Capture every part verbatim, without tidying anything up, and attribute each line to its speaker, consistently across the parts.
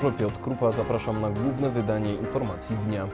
Speaker 1: redaktorze Piotr Krupa, zapraszam na główne wydanie informacji dnia.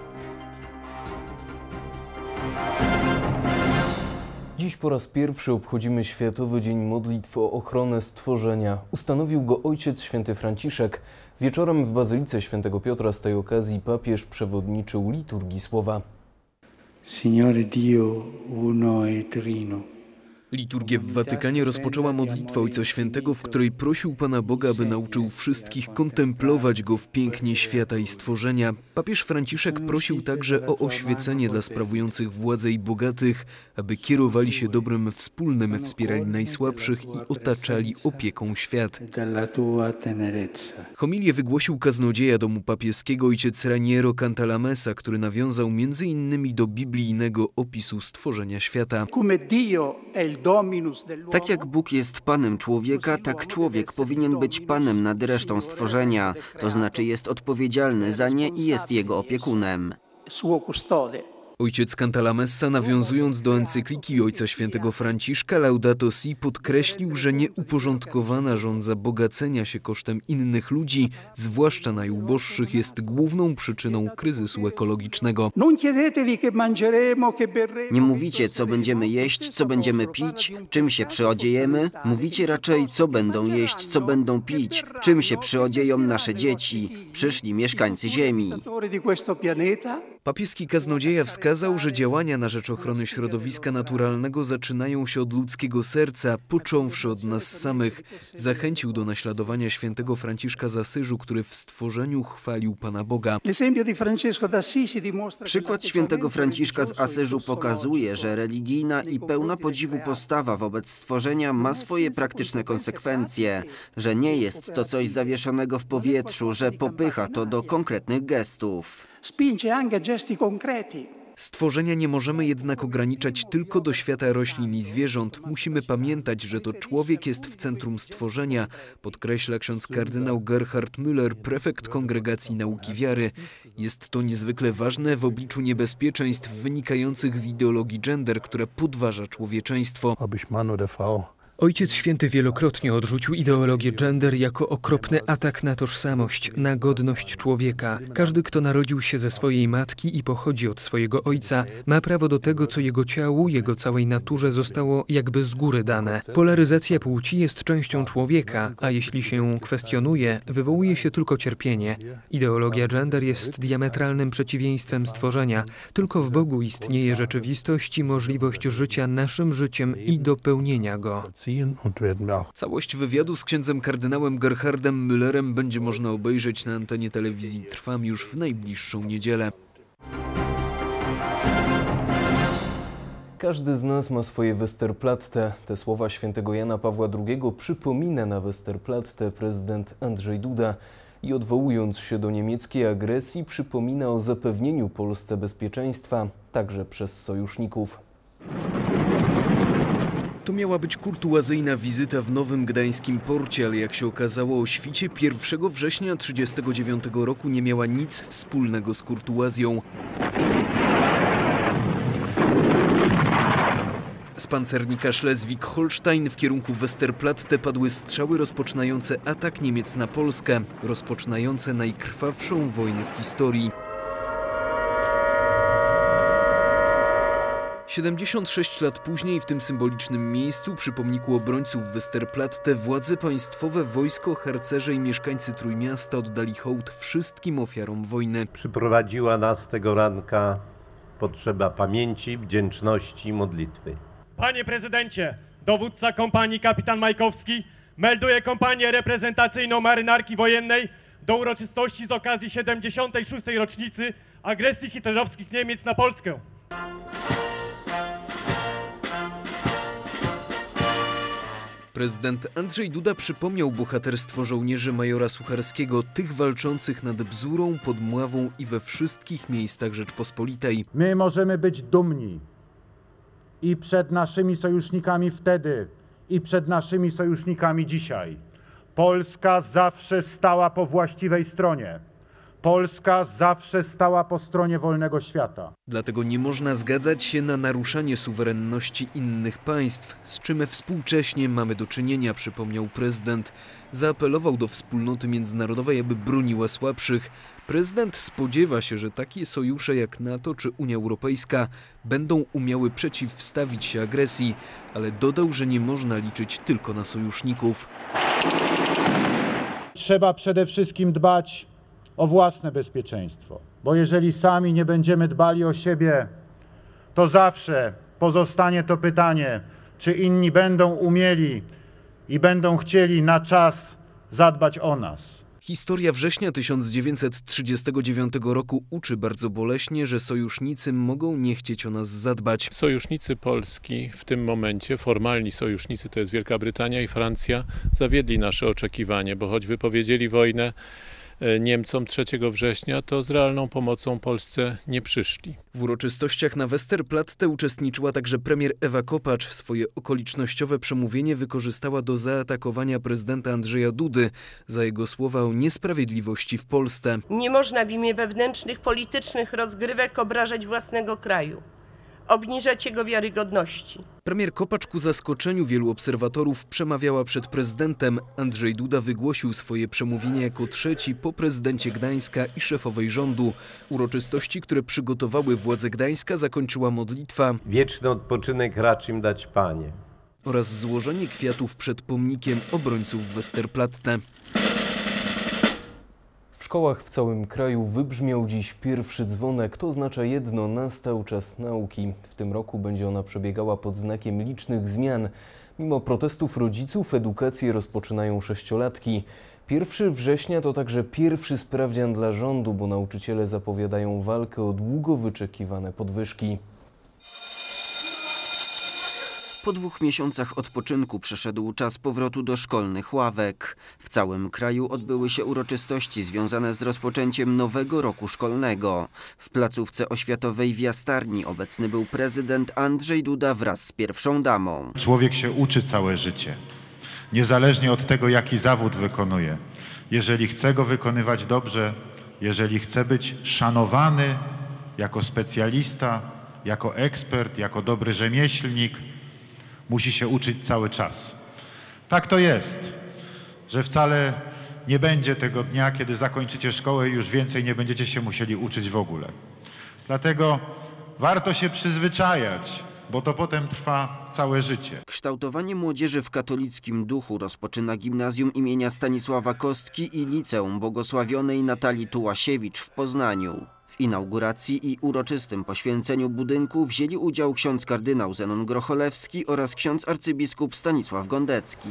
Speaker 1: Dziś po raz pierwszy obchodzimy Światowy Dzień Modlitw o ochronę stworzenia. Ustanowił go Ojciec Święty Franciszek. Wieczorem w Bazylice Świętego Piotra z tej okazji papież przewodniczył liturgii słowa.
Speaker 2: Signore Dio uno e trino.
Speaker 1: Liturgię w Watykanie rozpoczęła modlitwa Ojca Świętego, w której prosił Pana Boga, aby nauczył wszystkich kontemplować Go w pięknie świata i stworzenia. Papież Franciszek prosił także o oświecenie dla sprawujących władzę i bogatych, aby kierowali się dobrem wspólnym, wspierali najsłabszych i otaczali opieką świat. Homilię wygłosił kaznodzieja domu papieskiego ojciec Raniero Cantalamessa, który nawiązał między innymi do biblijnego opisu stworzenia świata.
Speaker 3: Tak jak Bóg jest Panem człowieka, tak człowiek powinien być Panem nad resztą stworzenia, to znaczy jest odpowiedzialny za nie i jest jego opiekunem.
Speaker 1: Ojciec Cantalamessa, nawiązując do encykliki Ojca Świętego Franciszka Laudato Si, podkreślił, że nieuporządkowana żądza bogacenia się kosztem innych ludzi, zwłaszcza najuboższych, jest główną przyczyną kryzysu ekologicznego.
Speaker 3: Nie mówicie, co będziemy jeść, co będziemy pić, czym się przyodziejemy. Mówicie raczej, co będą jeść, co będą pić, czym się przyodzieją nasze dzieci, przyszli mieszkańcy Ziemi.
Speaker 1: Papieski kaznodzieja wskazał, że działania na rzecz ochrony środowiska naturalnego zaczynają się od ludzkiego serca, począwszy od nas samych. Zachęcił do naśladowania świętego Franciszka z Asyżu, który w stworzeniu chwalił Pana Boga.
Speaker 3: Przykład świętego Franciszka z Asyżu pokazuje, że religijna i pełna podziwu postawa wobec stworzenia ma swoje praktyczne konsekwencje, że nie jest to coś zawieszonego w powietrzu, że popycha to do konkretnych gestów.
Speaker 1: Stworzenia nie możemy jednak ograniczać tylko do świata roślin i zwierząt. Musimy pamiętać, że to człowiek jest w centrum stworzenia, podkreśla ksiądz kardynał Gerhard Müller, prefekt Kongregacji Nauki Wiary. Jest to niezwykle ważne w obliczu niebezpieczeństw wynikających z ideologii gender, która podważa człowieczeństwo.
Speaker 4: Ojciec Święty wielokrotnie odrzucił ideologię gender jako okropny atak na tożsamość, na godność człowieka. Każdy, kto narodził się ze swojej matki i pochodzi od swojego ojca, ma prawo do tego, co jego ciału, jego całej naturze zostało jakby z góry dane. Polaryzacja płci jest częścią człowieka, a jeśli się kwestionuje, wywołuje się tylko cierpienie. Ideologia gender jest diametralnym przeciwieństwem stworzenia. Tylko w Bogu istnieje rzeczywistość i możliwość życia naszym życiem i dopełnienia go.
Speaker 1: Całość wywiadu z księdzem kardynałem Gerhardem Müllerem będzie można obejrzeć na antenie telewizji Trwam już w najbliższą niedzielę. Każdy z nas ma swoje Westerplatte. Te słowa świętego Jana Pawła drugiego przypomina na Westerplatte prezydent Andrzej Duda i odwołując się do niemieckiej agresji przypomina o zapewnieniu Polsce bezpieczeństwa, także przez sojuszników. To miała być kurtuazyjna wizyta w Nowym Gdańskim Porcie, ale jak się okazało o świcie pierwszego września tysiąc dziewięćset trzydziestego dziewiątego roku nie miała nic wspólnego z kurtuazją. Z pancernika Schleswig-Holstein w kierunku Westerplatte padły strzały rozpoczynające atak Niemiec na Polskę, rozpoczynające najkrwawszą wojnę w historii. siedemdziesiąt sześć lat później w tym symbolicznym miejscu przy pomniku obrońców Westerplatte władze państwowe, wojsko, harcerze i mieszkańcy Trójmiasta oddali hołd wszystkim ofiarom wojny.
Speaker 5: Przyprowadziła nas tego ranka potrzeba pamięci, wdzięczności, modlitwy.
Speaker 6: Panie prezydencie, dowódca kompanii kapitan Majkowski melduje kompanię reprezentacyjną marynarki wojennej do uroczystości z okazji siedemdziesiątej szóstej rocznicy agresji hitlerowskich Niemiec na Polskę.
Speaker 1: Prezydent Andrzej Duda przypomniał bohaterstwo żołnierzy majora Sucharskiego, tych walczących nad Bzurą, pod Mławą i we wszystkich miejscach Rzeczpospolitej.
Speaker 7: My możemy być dumni i przed naszymi sojusznikami wtedy, i przed naszymi sojusznikami dzisiaj. Polska zawsze stała po właściwej stronie. Polska zawsze stała po stronie wolnego świata.
Speaker 1: Dlatego nie można zgadzać się na naruszanie suwerenności innych państw, z czym współcześnie mamy do czynienia, przypomniał prezydent. Zaapelował do wspólnoty międzynarodowej, aby broniła słabszych. Prezydent spodziewa się, że takie sojusze jak NATO czy Unia Europejska będą umiały przeciwstawić się agresji, ale dodał, że nie można liczyć tylko na sojuszników.
Speaker 7: Trzeba przede wszystkim dbać o własne bezpieczeństwo, bo jeżeli sami nie będziemy dbali o siebie, to zawsze pozostanie to pytanie, czy inni będą umieli i będą chcieli na czas zadbać o nas.
Speaker 1: Historia września tysiąc dziewięćset trzydziestego dziewiątego roku uczy bardzo boleśnie, że sojusznicy mogą nie chcieć o nas zadbać.
Speaker 8: Sojusznicy Polski w tym momencie, formalni sojusznicy, to jest Wielka Brytania i Francja, zawiedli nasze oczekiwanie, bo choć wypowiedzieli wojnę Niemcom trzeciego września, to z realną pomocą Polsce nie przyszli.
Speaker 1: W uroczystościach na Westerplatte uczestniczyła także premier Ewa Kopacz. Swoje okolicznościowe przemówienie wykorzystała do zaatakowania prezydenta Andrzeja Dudy za jego słowa o niesprawiedliwości w Polsce.
Speaker 9: Nie można w imię wewnętrznych, politycznych rozgrywek obrażać własnego kraju, obniżać jego wiarygodności.
Speaker 1: Premier Kopacz ku zaskoczeniu wielu obserwatorów przemawiała przed prezydentem. Andrzej Duda wygłosił swoje przemówienie jako trzeci po prezydencie Gdańska i szefowej rządu. Uroczystości, które przygotowały władze Gdańska, zakończyła modlitwa.
Speaker 5: Wieczny odpoczynek racz im dać, Panie.
Speaker 1: Oraz złożenie kwiatów przed pomnikiem obrońców Westerplatte. W szkołach w całym kraju wybrzmiał dziś pierwszy dzwonek. To oznacza jedno: nastał czas nauki. W tym roku będzie ona przebiegała pod znakiem licznych zmian. Mimo protestów rodziców edukację rozpoczynają sześciolatki. pierwszego września to także pierwszy sprawdzian dla rządu, bo nauczyciele zapowiadają walkę o długo wyczekiwane podwyżki.
Speaker 3: Po dwóch miesiącach odpoczynku przyszedł czas powrotu do szkolnych ławek. W całym kraju odbyły się uroczystości związane z rozpoczęciem nowego roku szkolnego. W placówce oświatowej w Jastarni obecny był prezydent Andrzej Duda wraz z pierwszą damą.
Speaker 7: Człowiek się uczy całe życie, niezależnie od tego, jaki zawód wykonuje. Jeżeli chce go wykonywać dobrze, jeżeli chce być szanowany jako specjalista, jako ekspert, jako dobry rzemieślnik, musi się uczyć cały czas. Tak to jest, że wcale nie będzie tego dnia, kiedy zakończycie szkołę i już więcej nie będziecie się musieli uczyć w ogóle. Dlatego warto się przyzwyczajać, bo to potem trwa całe życie.
Speaker 3: Kształtowanie młodzieży w katolickim duchu rozpoczyna gimnazjum imienia Stanisława Kostki i liceum błogosławionej Natalii Tułasiewicz w Poznaniu. W inauguracji i uroczystym poświęceniu budynku wzięli udział ksiądz kardynał Zenon Grocholewski oraz ksiądz arcybiskup Stanisław Gondecki.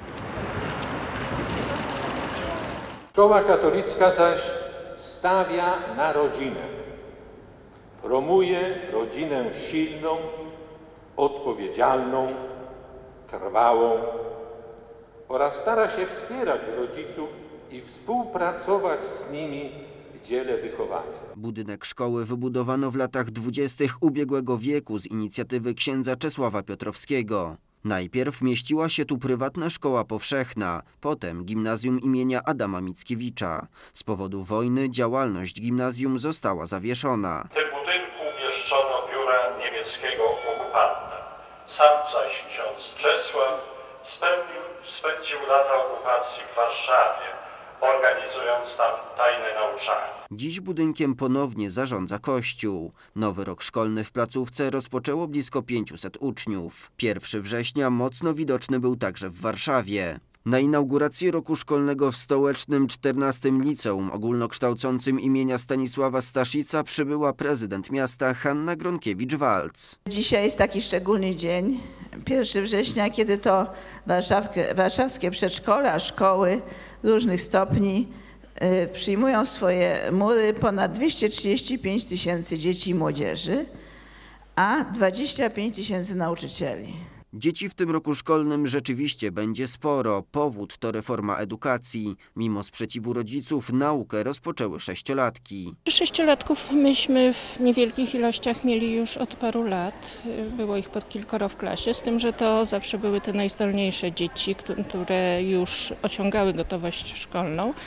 Speaker 10: Szkoła katolicka zaś stawia na rodzinę. Promuje rodzinę silną, odpowiedzialną, trwałą oraz stara się wspierać rodziców i współpracować z nimi w dziele wychowania.
Speaker 3: Budynek szkoły wybudowano w latach dwudziestych ubiegłego wieku z inicjatywy księdza Czesława Piotrowskiego. Najpierw mieściła się tu prywatna szkoła powszechna, potem gimnazjum imienia Adama Mickiewicza. Z powodu wojny działalność gimnazjum została zawieszona.
Speaker 11: W tym budynku umieszczono biura niemieckiego okupanta. Sam zaś ksiądz Czesław spędził, spędził lata okupacji w Warszawie, organizując tam tajne nauczanie.
Speaker 3: Dziś budynkiem ponownie zarządza Kościół. Nowy rok szkolny w placówce rozpoczęło blisko pięciuset uczniów. pierwszego września mocno widoczny był także w Warszawie. Na inaugurację roku szkolnego w stołecznym czternastym Liceum Ogólnokształcącym imienia Stanisława Staszica przybyła prezydent miasta Hanna Gronkiewicz-Waltz.
Speaker 12: Dzisiaj jest taki szczególny dzień, pierwszego września, kiedy to warszawskie przedszkola, szkoły różnych stopni y, przyjmują w swoje mury ponad dwieście trzydzieści pięć tysięcy dzieci i młodzieży, a dwadzieścia pięć tysięcy nauczycieli.
Speaker 3: Dzieci w tym roku szkolnym rzeczywiście będzie sporo. Powód to reforma edukacji. Mimo sprzeciwu rodziców naukę rozpoczęły sześciolatki.
Speaker 13: Sześciolatków myśmy w niewielkich ilościach mieli już od paru lat. Było ich pod kilkoro w klasie, z tym, że to zawsze były te najzdolniejsze dzieci, które już osiągały gotowość szkolną.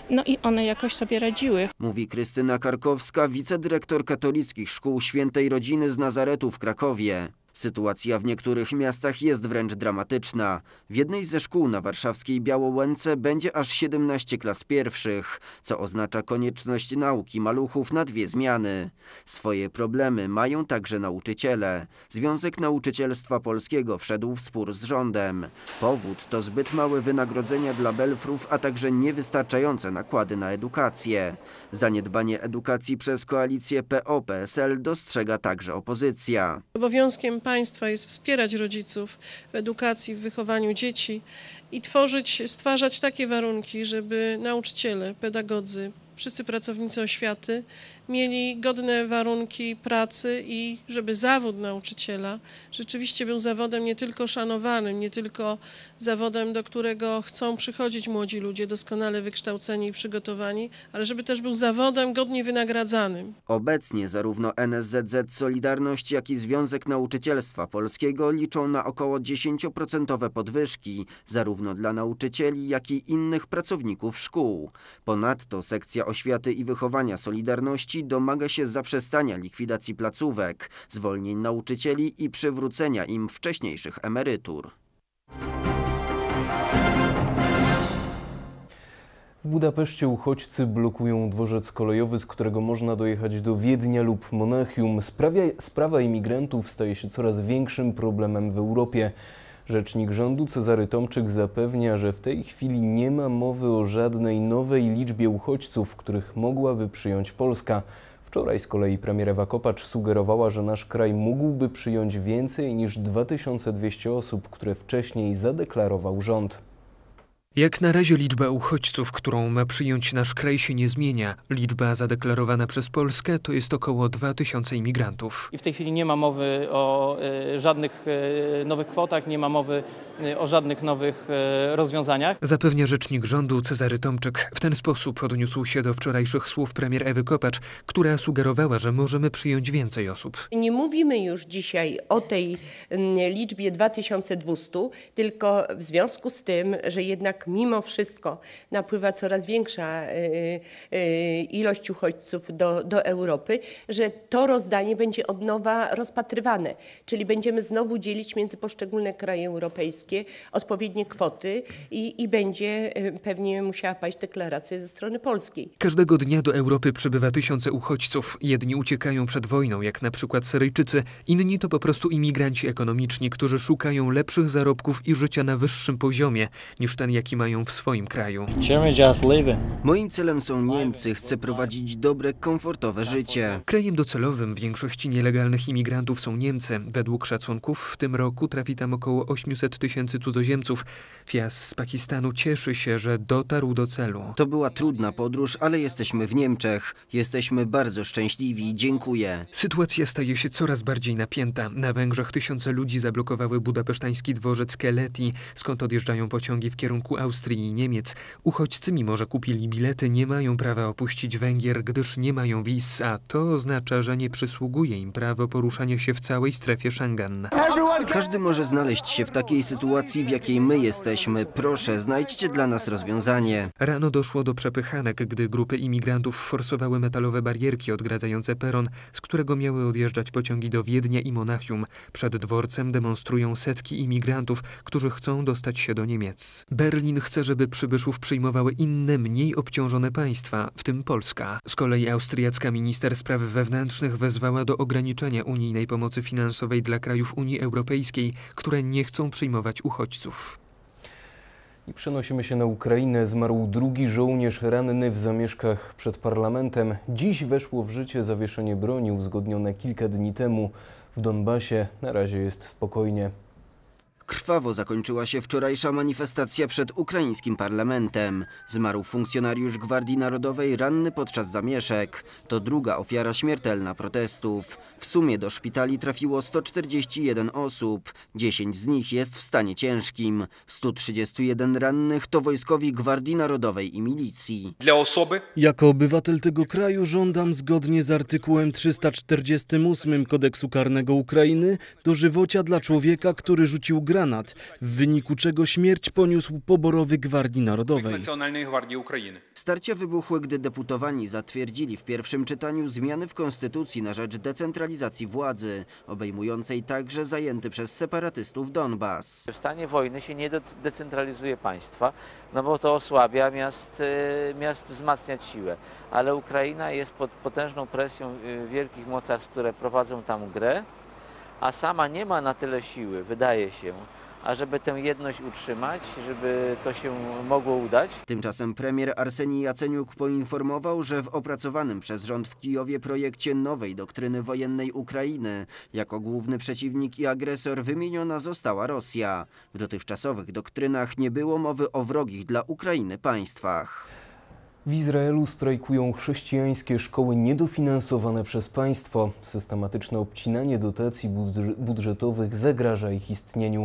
Speaker 13: no i one jakoś sobie radziły.
Speaker 3: Mówi Krystyna Karkowska, wicedyrektor katolickich szkół Świętej Rodziny z Nazaretu w Krakowie. Sytuacja w niektórych miastach jest wręcz dramatyczna. W jednej ze szkół na warszawskiej Białołęce będzie aż siedemnaście klas pierwszych, co oznacza konieczność nauki maluchów na dwie zmiany. Swoje problemy mają także nauczyciele. Związek Nauczycielstwa Polskiego wszedł w spór z rządem. Powód to zbyt małe wynagrodzenia dla belfrów, a także niewystarczające nakłady na edukację. Zaniedbanie edukacji przez koalicję P O P S L dostrzega także opozycja.
Speaker 14: Obowiązkiem państwa jest wspierać rodziców w edukacji, w wychowaniu dzieci i tworzyć, stwarzać takie warunki, żeby nauczyciele, pedagodzy, wszyscy pracownicy oświaty mieli godne warunki pracy i żeby zawód nauczyciela rzeczywiście był zawodem nie tylko szanowanym, nie tylko zawodem, do którego chcą przychodzić młodzi ludzie doskonale wykształceni i przygotowani, ale żeby też był zawodem godnie wynagradzanym.
Speaker 3: Obecnie zarówno N S Z Z Solidarność, jak i Związek Nauczycielstwa Polskiego liczą na około dziesięcioprocentowe podwyżki, zarówno dla nauczycieli, jak i innych pracowników szkół. Ponadto sekcja Oświaty i Wychowania Solidarności domaga się zaprzestania likwidacji placówek, zwolnień nauczycieli i przywrócenia im wcześniejszych emerytur.
Speaker 15: W Budapeszcie uchodźcy blokują dworzec kolejowy, z którego można dojechać do Wiednia lub Monachium. Sprawia, sprawa imigrantów staje się coraz większym problemem w Europie. Rzecznik rządu Cezary Tomczyk zapewnia, że w tej chwili nie ma mowy o żadnej nowej liczbie uchodźców, których mogłaby przyjąć Polska. Wczoraj z kolei premier Ewa Kopacz sugerowała, że nasz kraj mógłby przyjąć więcej niż dwa tysiące dwieście osób, które wcześniej zadeklarował rząd.
Speaker 4: Jak na razie liczba uchodźców, którą ma przyjąć nasz kraj, się nie zmienia. Liczba zadeklarowana przez Polskę to jest około dwa tysiące imigrantów.
Speaker 16: I w tej chwili nie ma mowy o y, żadnych y, nowych kwotach, nie ma mowy y, o żadnych nowych y, rozwiązaniach.
Speaker 4: Zapewnia rzecznik rządu Cezary Tomczyk. W ten sposób odniósł się do wczorajszych słów premier Ewy Kopacz, która sugerowała, że możemy przyjąć więcej osób.
Speaker 9: Nie mówimy już dzisiaj o tej liczbie dwa tysiące dwieście, tylko w związku z tym, że jednak mimo wszystko napływa coraz większa y, y, ilość uchodźców do, do Europy, że to rozdanie będzie od nowa rozpatrywane. Czyli będziemy znowu dzielić między poszczególne kraje europejskie odpowiednie kwoty i, i będzie y, pewnie musiała paść deklaracja ze strony polskiej.
Speaker 4: Każdego dnia do Europy przybywa tysiące uchodźców. Jedni uciekają przed wojną, jak na przykład Syryjczycy, inni to po prostu imigranci ekonomiczni, którzy szukają lepszych zarobków i życia na wyższym poziomie niż ten, jaki mają w swoim kraju.
Speaker 3: Moim celem są Niemcy. Chcę prowadzić dobre, komfortowe życie.
Speaker 4: Krajem docelowym większości nielegalnych imigrantów są Niemcy. Według szacunków w tym roku trafi tam około osiemset tysięcy cudzoziemców. Fias z Pakistanu cieszy się, że dotarł do celu.
Speaker 3: To była trudna podróż, ale jesteśmy w Niemczech. Jesteśmy bardzo szczęśliwi. Dziękuję.
Speaker 4: Sytuacja staje się coraz bardziej napięta. Na Węgrzech tysiące ludzi zablokowały budapesztański dworzec Keleti, skąd odjeżdżają pociągi w kierunku Austrii i Niemiec. Uchodźcy, mimo że kupili bilety, nie mają prawa opuścić Węgier, gdyż nie mają wiz, a to oznacza, że nie przysługuje im prawo poruszania się w całej strefie Schengen.
Speaker 3: Każdy może znaleźć się w takiej sytuacji, w jakiej my jesteśmy. Proszę, znajdźcie dla nas rozwiązanie.
Speaker 4: Rano doszło do przepychanek, gdy grupy imigrantów forsowały metalowe barierki odgradzające peron, z którego miały odjeżdżać pociągi do Wiednia i Monachium. Przed dworcem demonstrują setki imigrantów, którzy chcą dostać się do Niemiec. Berlin chce, żeby przybyszów przyjmowały inne, mniej obciążone państwa, w tym Polska. Z kolei austriacka minister spraw wewnętrznych wezwała do ograniczenia unijnej pomocy finansowej dla krajów Unii Europejskiej, które nie chcą przyjmować uchodźców.
Speaker 15: I przenosimy się na Ukrainę. Zmarł drugi żołnierz ranny w zamieszkach przed parlamentem. Dziś weszło w życie zawieszenie broni uzgodnione kilka dni temu. W Donbasie na razie jest spokojnie.
Speaker 3: Krwawo zakończyła się wczorajsza manifestacja przed ukraińskim parlamentem. Zmarł funkcjonariusz Gwardii Narodowej ranny podczas zamieszek. To druga ofiara śmiertelna protestów. W sumie do szpitali trafiło sto czterdzieści jeden osób. dziesięć z nich jest w stanie ciężkim. sto trzydzieści jeden rannych to wojskowi Gwardii Narodowej i milicji.
Speaker 17: Dla osoby...
Speaker 18: Jako obywatel tego kraju żądam zgodnie z artykułem trzysta czterdziestym ósmym Kodeksu Karnego Ukrainy dożywocia dla człowieka, który rzucił granat, w wyniku czego śmierć poniósł poborowy Gwardii Narodowej.
Speaker 3: Starcia wybuchły, gdy deputowani zatwierdzili w pierwszym czytaniu zmiany w konstytucji na rzecz decentralizacji władzy, obejmującej także zajęty przez separatystów Donbas.
Speaker 17: W stanie wojny się nie decentralizuje państwa, no bo to osłabia miast, miast wzmacniać siłę. Ale Ukraina jest pod potężną presją wielkich mocarstw, które prowadzą tam grę, a sama nie ma na tyle siły, wydaje się, ażeby tę jedność utrzymać, żeby to się mogło udać.
Speaker 3: Tymczasem premier Arsenij Jaceniuk poinformował, że w opracowanym przez rząd w Kijowie projekcie nowej doktryny wojennej Ukrainy jako główny przeciwnik i agresor wymieniona została Rosja. W dotychczasowych doktrynach nie było mowy o wrogich dla Ukrainy państwach.
Speaker 15: W Izraelu strajkują chrześcijańskie szkoły niedofinansowane przez państwo. Systematyczne obcinanie dotacji budżetowych zagraża ich istnieniu.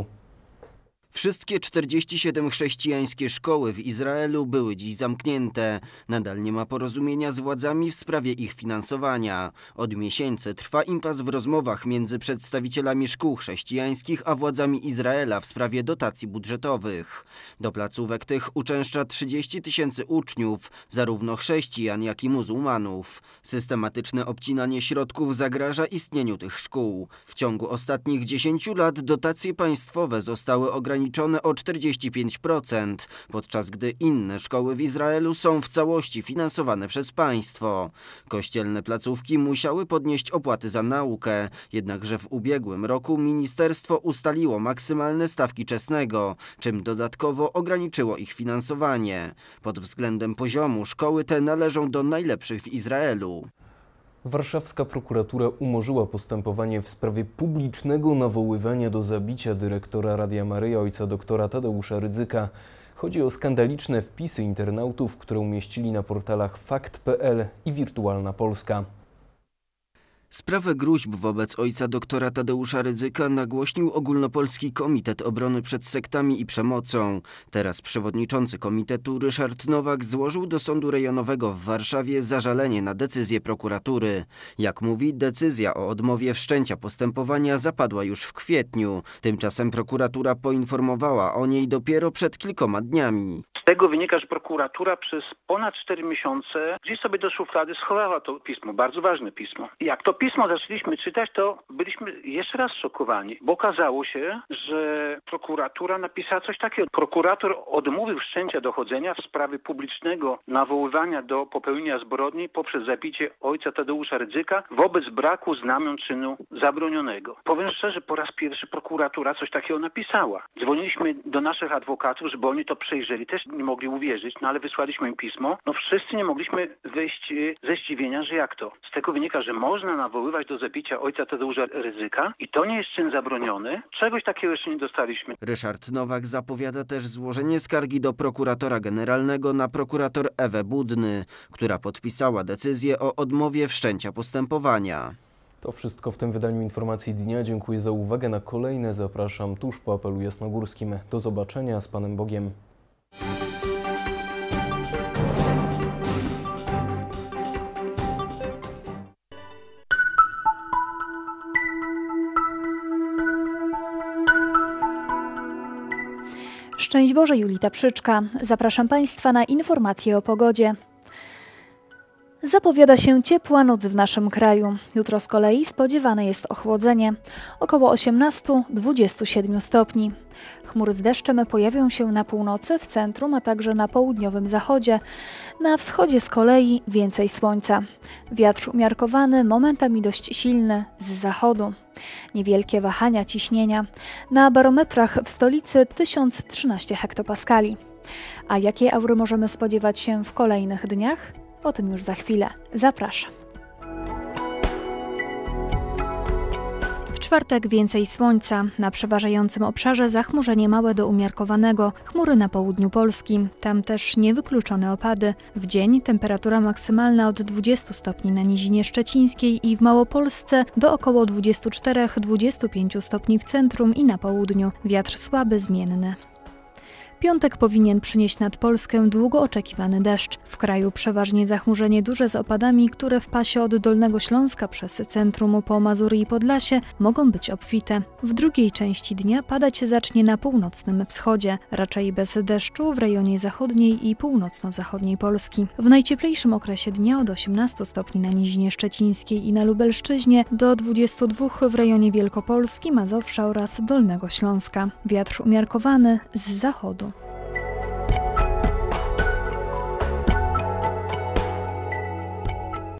Speaker 3: Wszystkie czterdzieści siedem chrześcijańskie szkoły w Izraelu były dziś zamknięte. Nadal nie ma porozumienia z władzami w sprawie ich finansowania. Od miesięcy trwa impas w rozmowach między przedstawicielami szkół chrześcijańskich a władzami Izraela w sprawie dotacji budżetowych. Do placówek tych uczęszcza trzydzieści tysięcy uczniów, zarówno chrześcijan, jak i muzułmanów. Systematyczne obcinanie środków zagraża istnieniu tych szkół. W ciągu ostatnich dziesięciu lat dotacje państwowe zostały ograniczone o czterdzieści pięć procent, podczas gdy inne szkoły w Izraelu są w całości finansowane przez państwo. Kościelne placówki musiały podnieść opłaty za naukę, jednakże w ubiegłym roku ministerstwo ustaliło maksymalne stawki czesnego, czym dodatkowo ograniczyło ich finansowanie. Pod względem poziomu szkoły te należą do najlepszych w Izraelu.
Speaker 15: Warszawska prokuratura umorzyła postępowanie w sprawie publicznego nawoływania do zabicia dyrektora Radia Maryja ojca doktora Tadeusza Rydzyka. Chodzi o skandaliczne wpisy internautów, które umieścili na portalach fakt kropka p l i Wirtualna Polska.
Speaker 3: Sprawę gruźb wobec ojca doktora Tadeusza Rydzyka nagłośnił Ogólnopolski Komitet Obrony przed Sektami i Przemocą. Teraz przewodniczący komitetu Ryszard Nowak złożył do Sądu Rejonowego w Warszawie zażalenie na decyzję prokuratury. Jak mówi, decyzja o odmowie wszczęcia postępowania zapadła już w kwietniu. Tymczasem prokuratura poinformowała o niej dopiero przed kilkoma dniami.
Speaker 19: Z tego wynika, że prokuratura przez ponad cztery miesiące gdzieś sobie do szuflady schowała to pismo, bardzo ważne pismo. Jak to pismo zaczęliśmy czytać, to byliśmy jeszcze raz szokowani, bo okazało się, że prokuratura napisała coś takiego. Prokurator odmówił wszczęcia dochodzenia w sprawie publicznego nawoływania do popełnienia zbrodni poprzez zabicie ojca Tadeusza Rydzyka wobec braku znamion czynu zabronionego. Powiem szczerze, po raz pierwszy prokuratura coś takiego napisała. Dzwoniliśmy do naszych adwokatów, żeby oni to przejrzeli. Też nie mogli uwierzyć, no ale wysłaliśmy im pismo. No wszyscy nie mogliśmy wyjść ze zdziwienia, że jak to? Z tego wynika, że można nawoływać do zabicia ojca Tadeusza Rydzyka i to nie jest czyn zabroniony. Czegoś takiego jeszcze nie dostaliśmy.
Speaker 3: Ryszard Nowak zapowiada też złożenie skargi do prokuratora generalnego na prokurator Ewę Budny, która podpisała decyzję o odmowie wszczęcia postępowania.
Speaker 15: To wszystko w tym wydaniu Informacji Dnia. Dziękuję za uwagę. Na kolejne zapraszam tuż po apelu jasnogórskim. Do zobaczenia, z Panem Bogiem.
Speaker 20: Szczęść Boże, Julita Przyczka. Zapraszam Państwa na informacje o pogodzie. Zapowiada się ciepła noc w naszym kraju. Jutro z kolei spodziewane jest ochłodzenie, około osiemnaście do dwudziestu siedmiu stopni. Chmury z deszczem pojawią się na północy, w centrum, a także na południowym zachodzie. Na wschodzie z kolei więcej słońca. Wiatr umiarkowany, momentami dość silny z zachodu. Niewielkie wahania ciśnienia. Na barometrach w stolicy tysiąc trzynaście hektopaskali. A jakie aury możemy spodziewać się w kolejnych dniach? O tym już za chwilę. Zapraszam. W czwartek więcej słońca. Na przeważającym obszarze zachmurzenie małe do umiarkowanego. Chmury na południu Polski. Tam też niewykluczone opady. W dzień temperatura maksymalna od dwudziestu stopni na Nizinie Szczecińskiej i w Małopolsce do około dwudziestu czterech do dwudziestu pięciu stopni w centrum i na południu. Wiatr słaby, zmienny. Piątek powinien przynieść nad Polskę długo oczekiwany deszcz. W kraju przeważnie zachmurzenie duże z opadami, które w pasie od Dolnego Śląska przez centrum po Mazury i Podlasie mogą być obfite. W drugiej części dnia padać zacznie na północnym wschodzie, raczej bez deszczu w rejonie zachodniej i północno-zachodniej Polski. W najcieplejszym okresie dnia od osiemnastu stopni na Nizinie Szczecińskiej i na Lubelszczyźnie do dwudziestu dwóch w rejonie Wielkopolski, Mazowsza oraz Dolnego Śląska. Wiatr umiarkowany z zachodu.